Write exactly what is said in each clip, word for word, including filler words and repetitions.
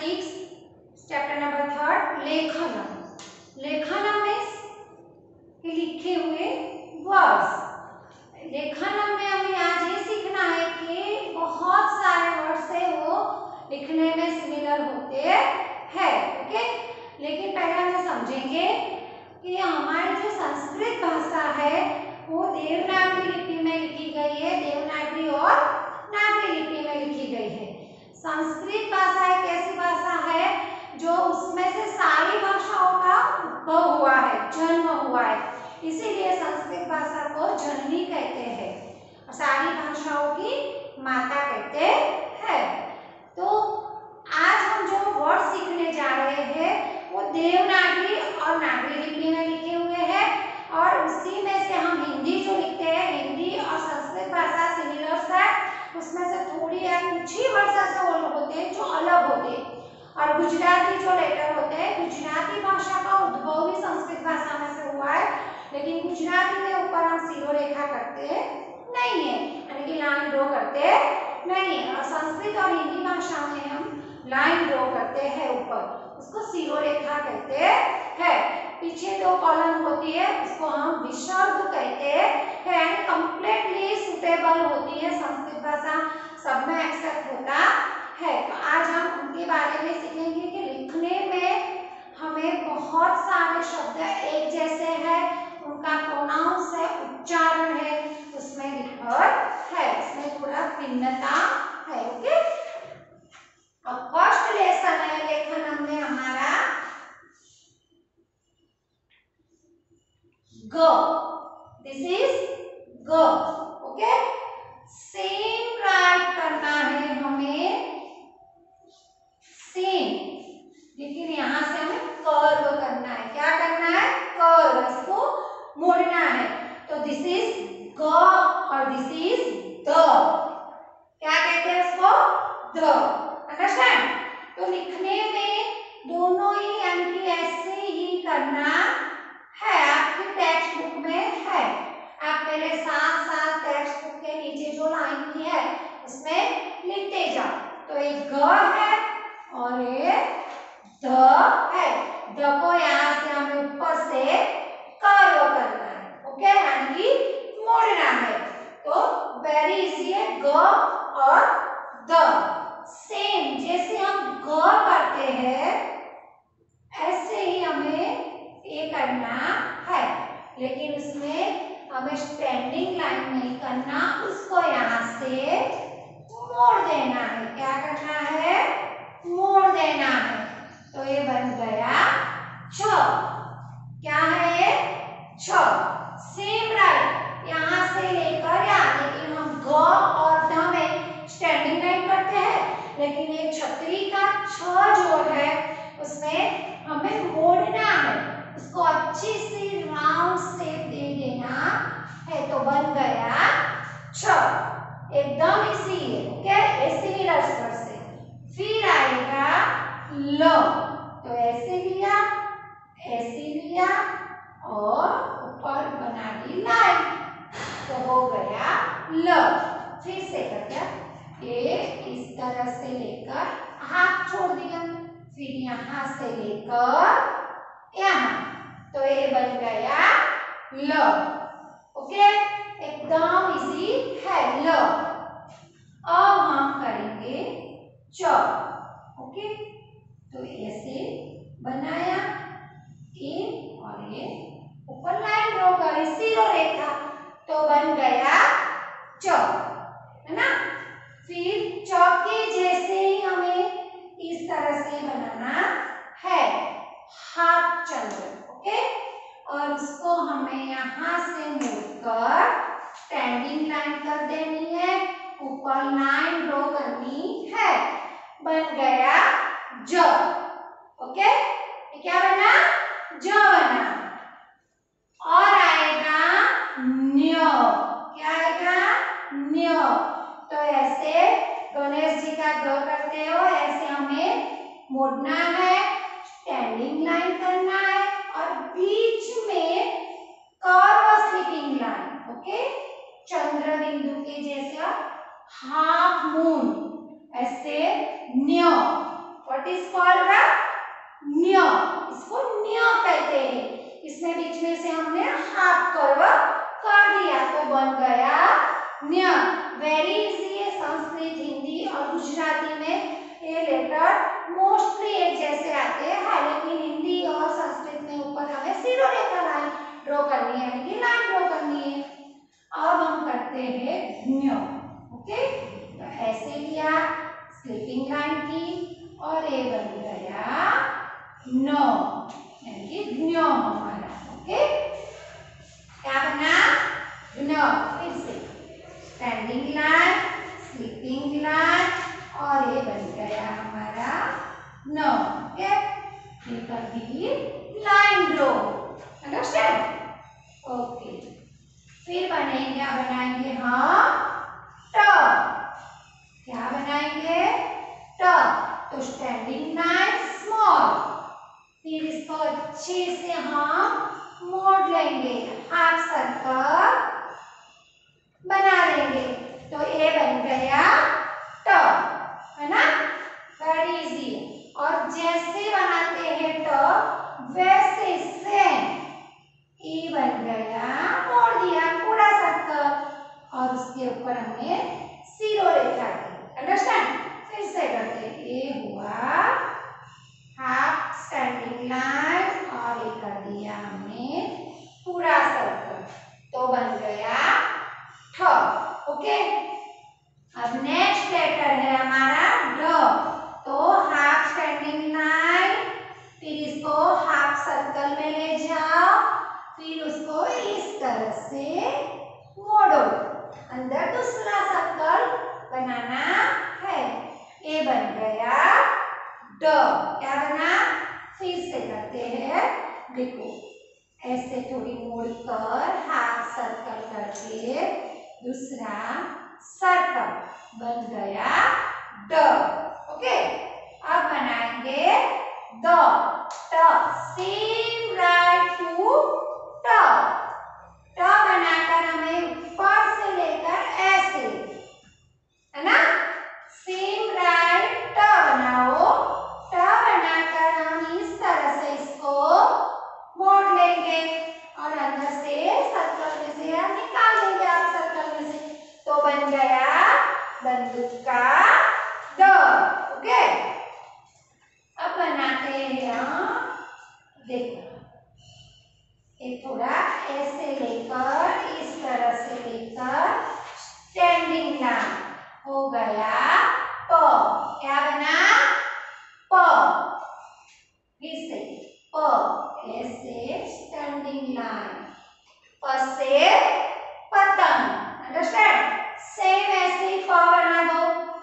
Six chapter number third लेखनम। लेखनम means लिखे हुए वर्ड्स। लेखनम में हमें आज ये सीखना है कि बहुत सारे वर्ड्स है वो लिखने में सिमिलर होते हैं, ओके। लेकिन पहले हम समझेंगे कि हमारी जो संस्कृत भाषा है वो देवनागरी लिपि में लिखी गई है, देवनागरी और नागरी लिपि में लिखी गई है। संस्कृत भाषा एक ऐसी भाषा है जो उसमें से सारी भाषाओं का उद्भव हुआ है, जन्म हुआ है, इसीलिए संस्कृत भाषा को जननी कहते हैं और सारी भाषाओं की माता कहते हैं। तो आज हम जो वर्ड सीखने जा रहे हैं वो देवनागरी और नागरी लिपि में लिखे हुए हैं और उसी में से हम हिंदी जो लिखते हैं, हिंदी और संस्कृत भाषा सिमिलर्स है, उसमें से थोड़ी या कुछ ही वर्ड ऐसे होते हैं जो अलग होते हैं। और गुजराती जो लेटर होते हैं, गुजराती भाषा का उद्भव भी संस्कृत भाषा में से हुआ है, लेकिन गुजराती में ऊपर हम सीरो रेखा करते नहीं है, यानी कि लाइन ड्रॉ करते नहीं है। और संस्कृत और हिंदी भाषा में हम लाइन ड्रॉ करते हैं ऊपर, उसको सीरो रेखा कहते हैं। पीछे दो कॉलम होती है उसको हम विसर्ग कहते हैं, यानी कंप्लीटली सुटेबल होती है, संस्कृत भाषा सब में एक्सेप्ट होता है। तो आज हम उनके बारे में सीखेंगे कि लिखने में हमें बहुत सारे शब्द एक जैसे हैं, उनका प्रोनाउंस है, उच्चारण है, उसमें डिफर है, उसमें थोड़ा भिन्नता है, ओके। अब फर्स्ट लेसन है लेखनम में हमारा ग, दिस इज ग, ओके। सेम राइट करना है हमें, सेम, लेकिन यहां से हमें कर्व करना है। क्या करना है? कर्व, इसको मोड़ना है। तो दिस इज ग और दिस इज द, क्या कहते हैं उसको? The, understand. तो लिखने में दोनों ही यानी कि ऐसे ही करना है, आपकी टेक्स्ट बुक में है, आप मेरे साथ साथ टेक्स्ट बुक के नीचे जो लाइन की है उसमें लिखते जाओ। तो एक ग है और एक द है, द को यहाँ से हमें ऊपर से कर्व करना है, ओके, यानी कि मोड़ना है। तो वेरी इजी है, ग और द सेम, जैसे हम ग करते हैं ऐसे ही हमें ये करना है, लेकिन उसमें हमें स्टैंडिंग लाइन नहीं करना, उसको यहाँ से मोड़ देना है। क्या करना है? मोड़ देना है। तो ये बन गया छ। क्या है ये? छ। सेम राइट, यहाँ से लेकर यहाँ, लेकिन हम ग और ध में स्टैंडिंग लाइन करते हैं, लेकिन ये छतरी का छ जो है उसमें हमें मोड़ना है, उसको अच्छी सी राउंड शेप दे देना है। तो बन गया छ, एकदम इसी है, ओके, ऐसे ही रस्टर से। फिर आएगा ल, तो ऐसे लिया, ऐसे लिया और ऊपर बना दी लाइन, तो हो गया ल। फिर से कर दिया, ये इस तरह से लेकर हाथ छोड़ दिया, फिर यहाँ से लेकर यहाँ, तो ये बन गया ल, ओके, एकदम इजी है ल। अब हम करेंगे च, ओके, तो ऐसे बनाया ये और ये ऊपर लाइन ड्रॉ करी, सीरो रेखा, तो बन गया च, है ना। फिर च के जैसे ही हमें इस तरह से बनाना है, हाफ चंद्र, ओके, और उसको हमें यहाँ से मोड़कर स्टैंडिंग लाइन कर देनी है, ऊपर लाइन ड्रॉ करनी है, बन गया ज, ओके। क्या बना? ज बना। और आएगा न्य, क्या आएगा? न्य। तो ऐसे गणेश जी का ग करते हो, ऐसे हमें मोड़ना है, स्टैंडिंग लाइन करना है और बीच में कर्व स्लीपिंग लाइन, ओके, चंद्र बिंदु के जैसे हाफ मून, ऐसे न्य, व्हाट इज कॉल्ड न्य, इसको न्य कहते हैं। इसमें बीच में से हमने हाफ कर्व कर दिया तो बन गया न्य। वेरी इजी है। संस्कृत, हिंदी और गुजराती में ये लेटर मोस्टली एक जैसे आते हैं, हाँ, लेकिन हिंदी और संस्कृत में ऊपर हमें सिरों रेखा लाइन ड्रॉ करनी है, यानी कि लाइन ड्रॉ करनी है। अब हम करते हैं न्य। ओके, तो ऐसे लिया, स्लीपिंग लाइन की और ये बन गया न, यानी कि न्य हमारा। ओके, क्या बना न। फिर से स्टैंडिंग लाइन, स्लीपिंग लाइन और ये बन गया हमारा न। ओके, ये कर दी लाइन ड्रॉ, अंडरस्टैंड। ओके, फिर बनेंगे, क्या बनाएंगे हम ट। क्या बनाएंगे ट। तो स्टैंडिंग लाइन स्मॉल, फिर इसको अच्छे से हम मोड़ लेंगे, हाफ सर्कल बना लेंगे तो ये बन गया ट, है ना। Very easy. और जैसे बनाते हैं ट वैसे सेम ई बन गया, मोड़ दिया पूरा सर्कल और उसके ऊपर हमने सिरों रेखा की, अंडरस्टैंड। फिर से करते, ये हुआ हाफ स्टैंडिंग लाइन और ये कर दिया हमने पूरा सर्कल तो बन गया ठ। ओके, अब नेक्स्ट लेटर है हमारा ड। तो हाफ स्टैंडिंग लाइन, फिर इसको हाफ सर्कल में ले जाओ, फिर उसको इस तरह से मोड़ो, अंदर दूसरा सर्कल बनाना है। ये बन गया ड। क्या बना, फिर से करते हैं, देखो ऐसे थोड़ी मोड़कर हाफ सर्कल करके दूसरा सर्कल बन गया ड। ओके, अब बनाएंगे द। ट, सेम राइट टू ट। ट बनाकर हमें ऊपर से लेकर ऐसे, है ना, सेम राइट ट बनाओ। ट बनाकर हम इस तरह से इसको मोड़ लेंगे और अंदर से सर्कल में से हम निकाल लेंगे, आप सर्कल में से तो बन गया बंदूक का ड। ओके, अब बनाते हैं हम, देखो ये थोड़ा ऐसे लेकर इस तरह से लेकर स्टैंडिंग लाइन हो गया प। क्या बना प। फिर से प, ऐसे स्टैंडिंग लाइन, प से पतंग, अंडरस्टैंड। सेम ऐसे ही प बना दो,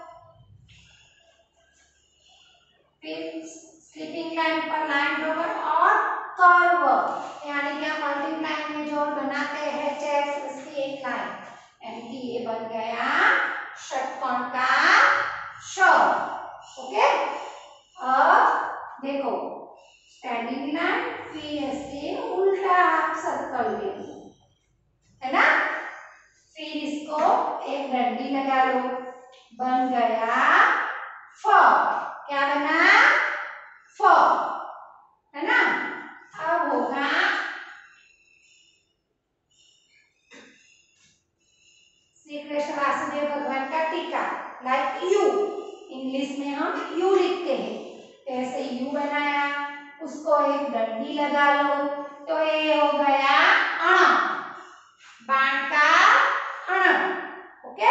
फिर स्लीपिंग लाइन पर लाइन ड्रॉ कर और कर्व, यानी कि हम मल्टीप्लाई में जो बनाते हैं चेक्स, उसकी एक लाइन, यानी कि ये बन गया षटकोण का श। ओके, अब देखो स्टैंडिंग लाइन, फिर ऐसे उल्टा हाफ सर्कल लेंगे, है ना। फिर इसको एक डंडी लगा लो, बन गया फ। क्या बना फ, है ना। अब होगा श्री कृष्ण वासुदेव भगवान का टीका, लाइक यू, इंग्लिश में हम यू लिखते हैं, ऐसे यू बनाया, उसको एक डंडी लगा लो तो ये हो गया अण, बाण का अण। ओके,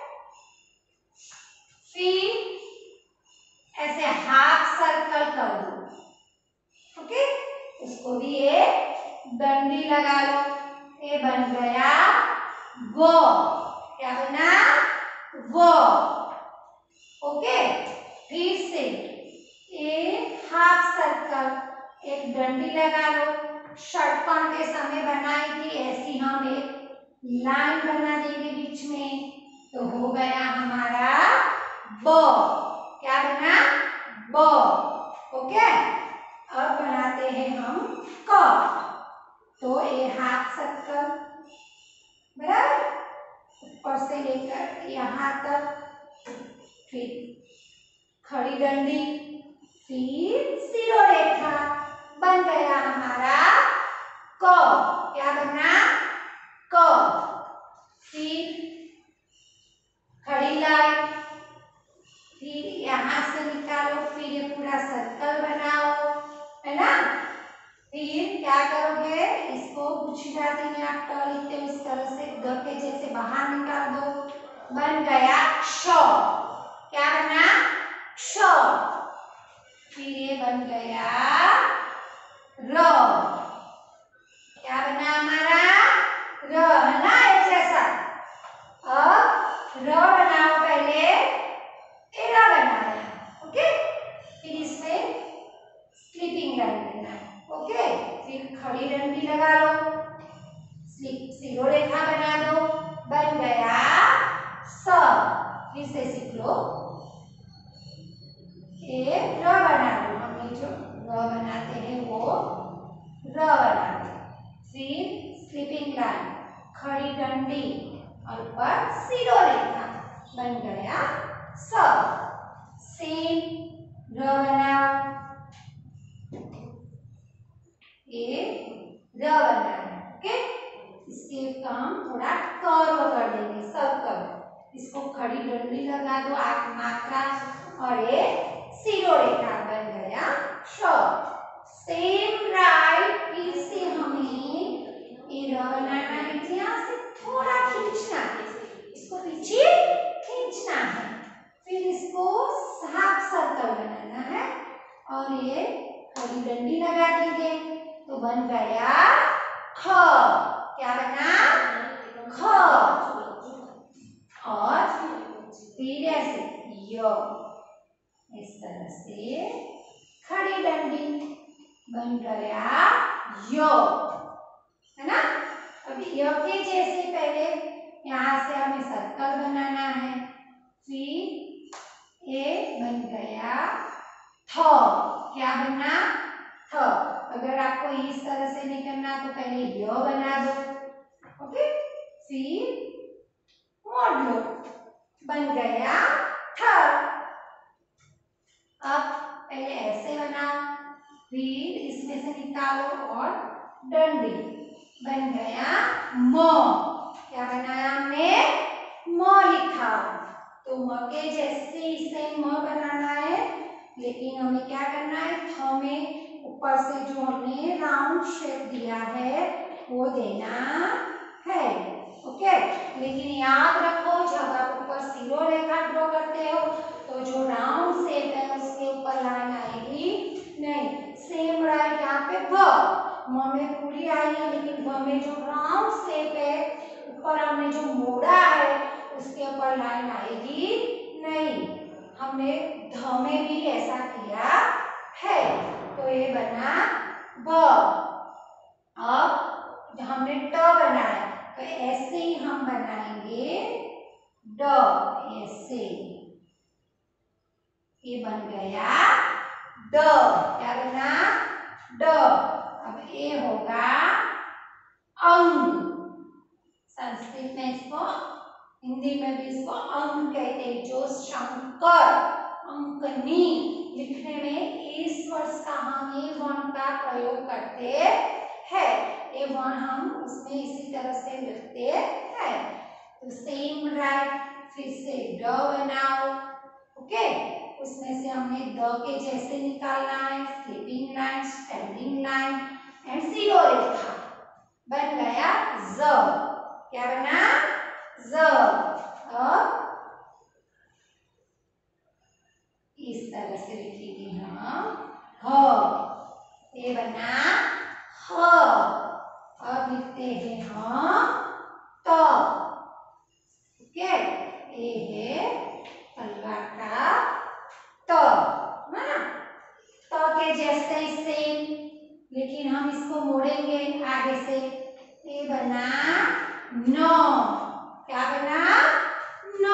फिर ऐसे हाफ सर्कल कर दो। ओके, इसको भी एक डंडी लगा लो, ये बन गया वो। क्या बना वो। ओके, फिर से ये हाफ सर्कल एक डंडी लगा लो, षटकोण के समय बनाई थी ऐसी हम एक लाइन बना देंगे बीच में तो हो गया हमारा ब। क्या बना ब। ओके, अब बनाते हैं हम क। तो ये हाफ सर्कल बराबर, ऊपर से लेकर यहाँ तक, फिर खड़ी डंडी, फिर सीरो रेखा, बन गया हमारा क। क्या बना? क। फिर खड़ी लाइन, फिर यहाँ से निकालो, फिर ये पूरा सर्कल बनाओ, है ना। फिर क्या करोगे? इसको गुजराती में आप ट लिखते हो इस तरह से, ग के जैसे बाहर निकाल दो, बन गया क्ष। क्या बना? क्ष। फिर ये बन गया र। क्या बना हमारा? र, है ना, एक जैसा। अब र बनाओ, पहले ए र बनाया, ओके। फिर इसमें स्लीपिंग लाइन देना है, ओके। फिर खड़ी डंडी लगा लो, सीरो रेखा बना दो, बन गया स। फिर से सीख लो, ए र बना लो, हमने जो र बनाते हैं वो र बना दो। फिर स्लीपिंग लाइन, खड़ी डंडी और ऊपर सीरो रेखा, बन गया स। सेम र बनाओ, ए र बनाना, ओके। इसके काम थोड़ा कर्व कर देंगे, सर्कल। इसको खड़ी डंडी लगा दो, आठ मात्रा और ये सीरो रेखा, बन गया श। सेम राइट, फिर से हमें ये र बनाना है, यहाँ से थोड़ा खींचना है, इसको पीछे खींचना है। फिर इसको हाफ सर्कल बनाना है और ये खड़ी डंडी लगा देंगे, तो बन गया ख। क्या बना? ख। और फिर ऐसे य, इस तरह से खड़ी डंडी, बन गया य, है ना। अब य के जैसे पहले यहाँ से हमें सर्कल बनाना है, फिर ये बन गया थ। क्या बना? थ। अगर आपको इस तरह से नहीं करना तो पहले य बना दो, ओके। फिर मोड़ लो, बन गया थ। अब पहले ऐसे बनाओ, फिर इसमें से निकालो और डंडी, बन गया म। क्या बनाया हमने? म लिखा। तो म के जैसे इसे म बनाना है, लेकिन हमें क्या करना है? थ में ऊपर से जो हमने राउंड शेप दिया है वो देना है, ओके। लेकिन याद रखो, जब आप ऊपर सीरो रेखा ड्रॉ करते हो तो जो राउंड शेप है उसके ऊपर लाइन आएगी नहीं। सेम राइट, यहाँ पे भ, म में पूरी आई है, लेकिन भ में जो राउंड शेप है ऊपर हमने जो मोड़ा है उसके ऊपर लाइन आएगी नहीं। हमने ध में भी ऐसा किया है, तो ये बना ब। अब हमने ट बनाया, तो ऐसे ही हम बनाएंगे ड, ऐसे। ये बन गया ड। क्या बना? ड। अब ये होगा अंग। संस्कृत में इसको, हिंदी में भी इसको अंग कहते हैं। जो शंकर, अंकनी लिखने में इस वर्ष का हम ये वर्ण का प्रयोग करते हैं। ये वर्ण हम उसमें इसी तरह से लिखते हैं। तो सेम राइट, फिर से ड बनाओ, ओके। उसमें से हमने द के जैसे निकालना है, sleeping line, standing line and सीरो रेखा, बन गया ज। क्या बना? ज। अब इस तरह से लिखेंगे हम ह, ये बना ह। अब लिखते हैं हम त, ओके। ये है तलवार का त, है ना। त के जैसे सेम, लेकिन हम इसको मोड़ेंगे आगे से। ये बना न। क्या बना? न।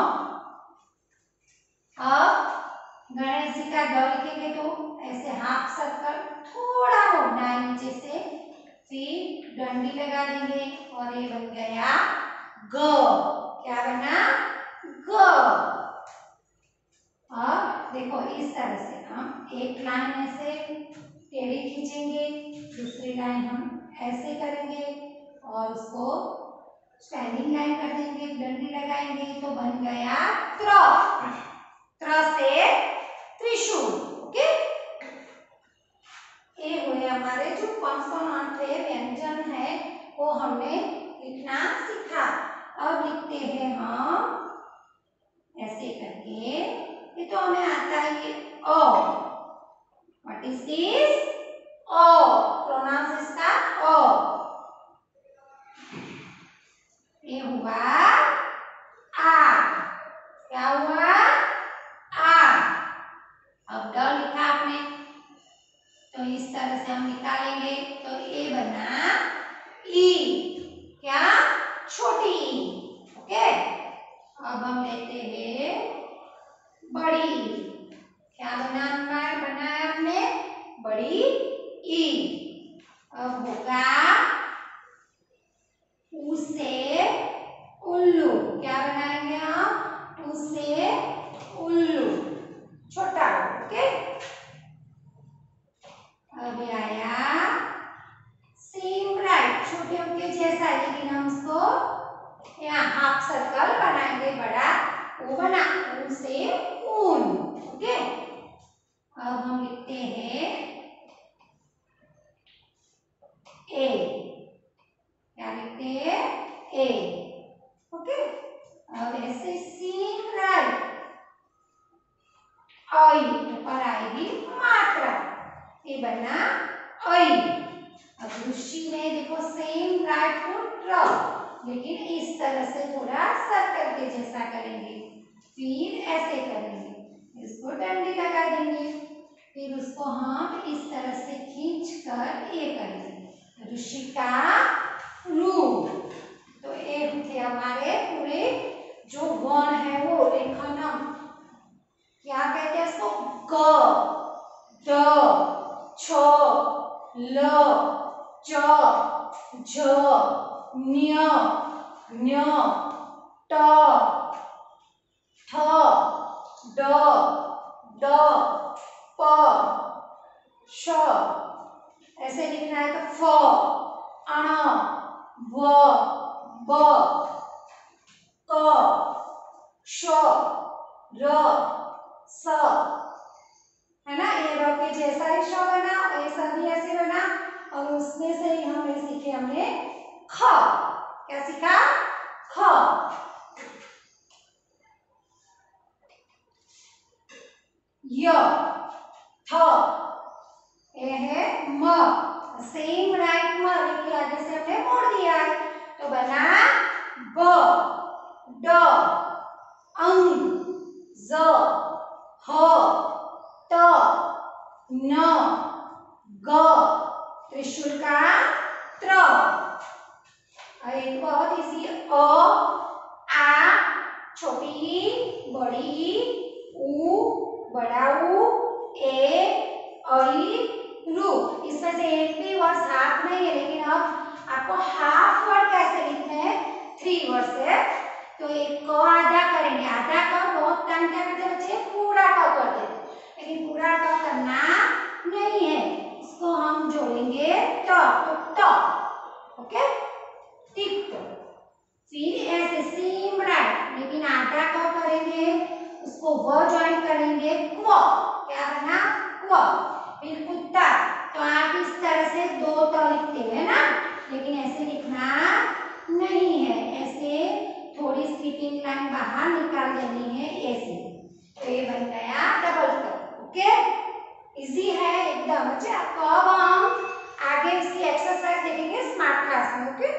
अब गणेश जी का ग लिखेंगे तो ऐसे हाफ सर्कल थोड़ा मोड़ना है नीचे से, फिर डंडी लगा देंगे और ये बन गया ग। क्या बना? ग। अब देखो इस तरह से हम एक लाइन ऐसे टेढ़ी खींचेंगे, दूसरी लाइन हम ऐसे करेंगे और उसको स्टैंडिंग लाइन कर देंगे, डंडी लगाएंगे तो बन गया त्र। त्र से त्रिशूल। ओके, ये हुए हमारे जो कॉन्सोनेंट है, व्यंजन है, वो हमने लिखना सीखा। अब लिखते हैं हम ऐसे करके, ये तो हमें आता है ये ओ। What is this? ओ। प्रोनाउंस इसका ओ। ये हुआ आ। क्या हुआ? आ। अब ड लिखा आपने, तो इस तरह से हम निकालेंगे तो ये बना ई। क्या? छोटी ई। ओके, अब हम लेते हैं बड़ी। क्या बना बनाया हमने? बड़ी ई। अब होगा उ से उल्लू। क्या बनाएंगे हम? उ से उल्लू, छोटा। ओके, अब आया सेम राइट, छोटे के जैसा, लेकिन हम उसको यहाँ हाफ सर्कल बनाएंगे, बड़ा वो बना ऊन से ऊन। ओके, अब हम लिखते हैं ए। क्या लिखते हैं? ए। ओके, अब ऐसे सेम राइट आई, ऊपर आएगी मात्रा, ये बना आई। अब ऋषि में देखो सेम राइट ट्र, लेकिन इस तरह से थोड़ा सर्कल के जैसा करेंगे, फिर ऐसे करेंगे, इसको डंडी लगा देंगे, फिर उसको हम इस तरह से खींच कर ये करेंगे, ऋषि का रू। तो ये थे हमारे पूरे जो वर्ण है वो लेखनम। क्या कहते हैं इसको? ग, ड, छ, ल, च, झ, न्य, न्य, ट, ठ, ड, ड, प, श। ऐसे लिखना है तो फ, अण, व, ब, क, श, र, स, है ना। ये र के जैसा ही श बना, ऐसा भी ऐसे बना, और उसमें से ही हमने सीखे हमने ख। क्या सीखा? ख। य, थ, ये है म, सेम राइट म, लेकिन आगे से हमने मोड़ दिया है, तो बना ब, ड, अंग, ज, ह, त, न, ग, त्रिशूल का त्र। एक बहुत इजी, अ, आ, छोटी ई, बड़ी ई, उ, बड़ा उ, ए, आई, रू। इसमें से एक भी वर्ड हाफ नहीं है, लेकिन अब आपको हाफ वर्ड कैसे लिखने हैं? थ्री वर्ड है, तो एक को आधा करेंगे, आधा का बहुत टाइम क्या करते बच्चे? पूरा का कर देते, लेकिन पूरा का करना नहीं है, इसको हम जोड़ेंगे ट, तो ट। Okay, tick. फिर ऐसे सेम राइट, लेकिन आधा का करेंगे, उसको व ज्वाइन करेंगे, क्व। क्या बना? क्व। फिर कुत्ता, तो आप इस तरह से दो त लिखते हैं ना, लेकिन ऐसे लिखना नहीं है, ऐसे थोड़ी स्किपिंग लाइन बाहर निकाल देनी है, ऐसे। तो ये बन गया डबल क। ओके, इजी है एकदम। अच्छा, तो अब हम आगे इसकी एक्सरसाइज देखेंगे स्मार्ट क्लास में। ओके,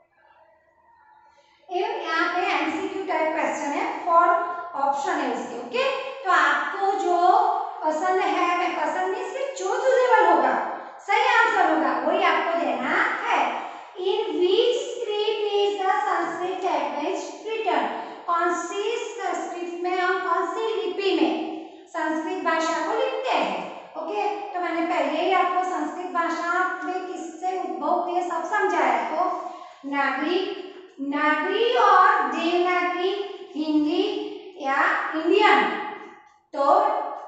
यहाँ पे एमसीक्यू टाइप क्वेश्चन है, फॉर ऑप्शन है उसके। ओके, तो आपको जो पसंद है, मैं पसंद नहीं, सिर्फ जो सुटेबल होगा, सही आंसर होगा, वही आपको देना है। In which script is the Sanskrit language written? कौन सी स्क्रिप्ट में, हम कौन सी लिपि में संस्कृत भाषा को लिखते हैं? ओके, तो मैंने पहले ही आपको संस्कृत भाषा में किससे उद्भव हुई है सब समझाया। तो नागरिक, नागरी और देवनागरी, हिंदी या इंडियन। तो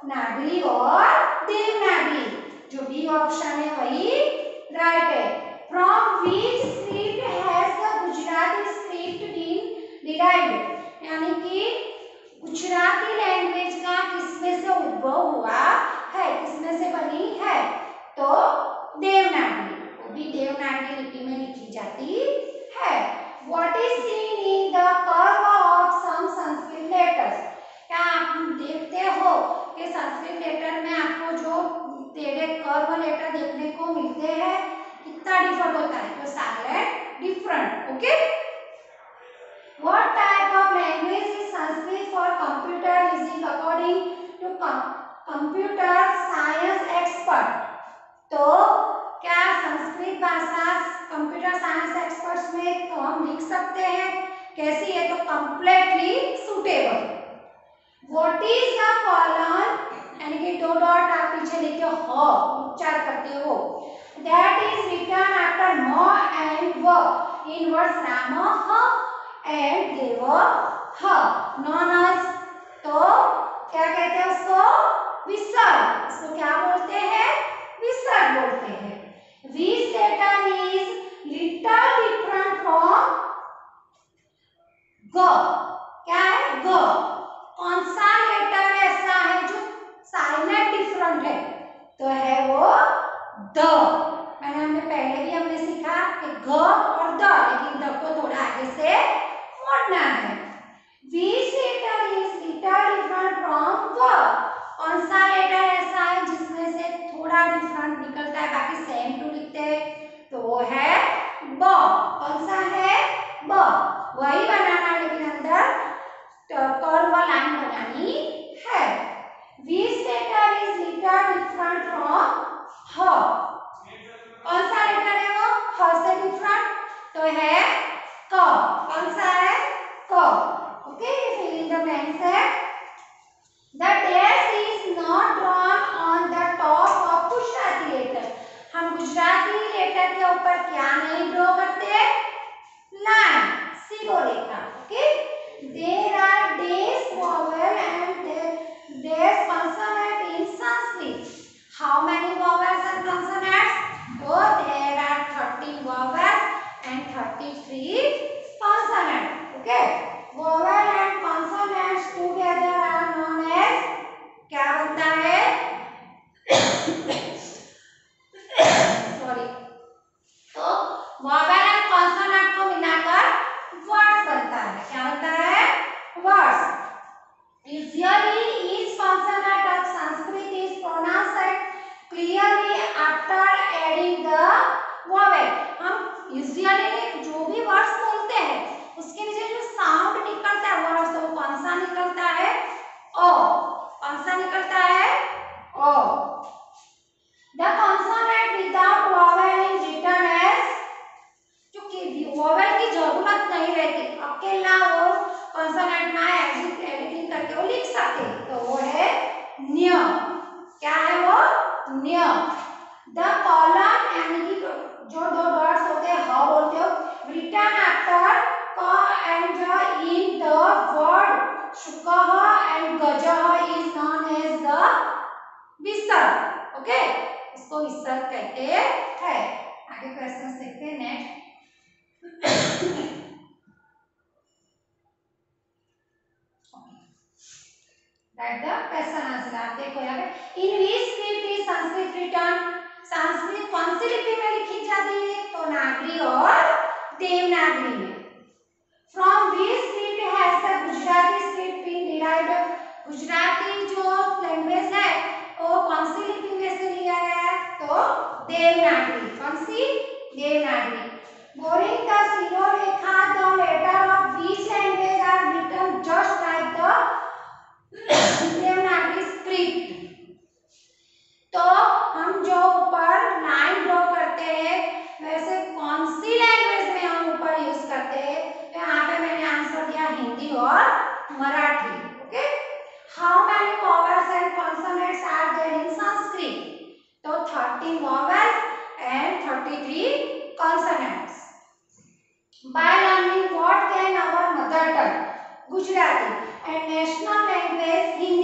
नागरी और देवनागरी। जो बी ऑप्शन है वही राइट है। From which script has the Gujarati script been derived, यानी कि गुजराती लैंग्वेज का किसमें से उद्भव हुआ है, किसमें से बनी है, तो देवनागरी, वो भी देवनागरी लिपि में लिखी जाती है। What is seen in the curve of some Sanskrit letters? क्या आप देखते हो कि संस्कृत लेटर में आपको जो टेढ़े कर्व लेटर देखने को मिलते हैं, कितना डिफरेंट होता है, तो silent different. Okay, What type of language is Sanskrit for computer using according to computer science expert? तो क्या संस्कृत भाषा कंप्यूटर साइंस एक्सपर्ट्स में तो हम लिख सकते हैं, कैसी है, तो completely suitable. What is the colon, यानी कि दो डॉट आप पीछे लिखते हो, उच्चार करते हो, दैट इज रिटन आफ्टर न एंड व in words Ram and Dev ह, नॉन एज, तो क्या कहते हैं उसको, विसर्ग। इसको क्या बोलते हैं, विसर्ग बोलते हैं। Which letter is little different from ग, क्या है, ग। कौन सा लेटर ऐसा है जो साइलेंट डिफरेंट है, तो है वो द। मैंने हमने पहले भी हमने सीखा कि ग और द, लेकिन द को थोड़ा आगे से मोड़ना है। Which letter is little different from ग, कौन सा लेटर ऐसा है जिसमें से थोड़ा डिफरेंट निकलता है, बाकी सेम टू लिखते हैं, तो वो है ब। कौन सा है, ब। वही बनाना है, लेकिन अंदर कर्व लाइन बनानी है। Which letter is little different from ह, कौन सा लेटर है वो, ह से डिफरेंट, तो है क। कौन सा है, क। Okay, fill in the blanks है। The dash is not drawn on the top of Gujarati letter. हम गुजराती लेटर के ऊपर क्या नहीं ड्रॉ करते, लाइन, सीधो रेखा। Okay, there are dash vowel and dash consonant in Sanskrit. How many vowels and consonants? So there are thirteen vowels and thirty-three consonants. Okay, vowel and consonants together are known as, क्या बनता है, sorry, तो vowel and consonant को मिलाकर words बनता है, क्या बनता है, words. Usually each consonant of Sanskrit is pronounced clearly after adding the vowel. हम यूजुअली जो भी वर्ड्स बोलते हैं उसके नीचे जो साउंड निकलता है वर्ड्स, तो वो कौन सा निकलता है, ओ। कौन सा निकलता है, ओ। The consonant without vowel is written as, क्योंकि वॉवेल की जरूरत नहीं रहती, अकेला वो consonant में एडिटिंग करके वो लिख सकते, तो वो है न्य। क्या है वो, न्य। The colon, यानी कि जो दो डॉट्स होते हैं, ह बोलते हो, written after क and j in the word shukah and gajah is known as the visarga. Okay, इसको विसर्ग कहते हैं। आगे क्वेश्चन देखते हैं next. Write the question answer. आप देखो यहाँ पे, in which script is Sanskrit written, Sanskrit कौन सी लिपि में लिखी जाती है, तो नागरी और देवनागरी में। From which script has the Gujarati script been derived, Gujarati जो लैंग्वेज है वो कौन सी लिपि में से लिया गया है, तो देवनागरी। कौन सी, Devanagari. Bearing the shirorekha, the letter of which language are written just like the Devanagari script. तो हम जो ऊपर लाइन ड्रॉ करते हैं वैसे कौन सी लैंग्वेज में हम ऊपर यूज करते हैं, तो यहाँ पे मैंने आंसर दिया हिंदी और Marathi. Okay, how many vowels and consonants are there in Sanskrit, तो thirteen vowels and thirty three consonants. By learning what can our mother tongue Gujarati and national language